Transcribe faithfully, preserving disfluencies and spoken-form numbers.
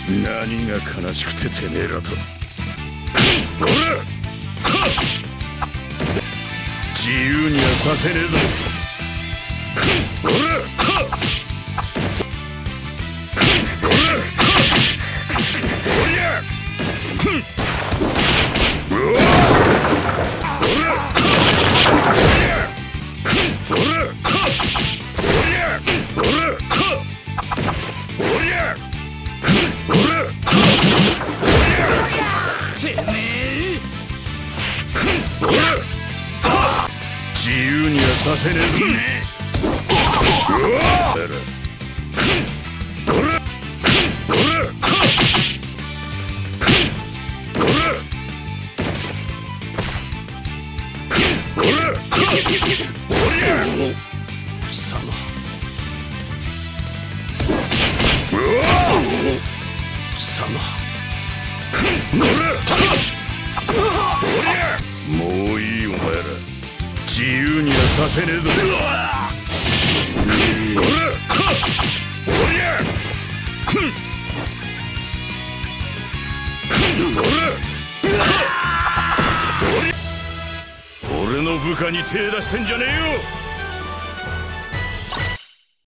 何が悲しくててめえらと。こら自由にはさせねえぞ。こらこらおりゃうわこらこらおりゃこらおりゃこらてめえこら自由にはさせねえぞ。うわこらこらこらこらおりゃ貴様。うわ貴様こらおりゃもういいお前ら自由にはさせねえぞ。こらおりゃこら俺の部下に手出してんじゃねえよ。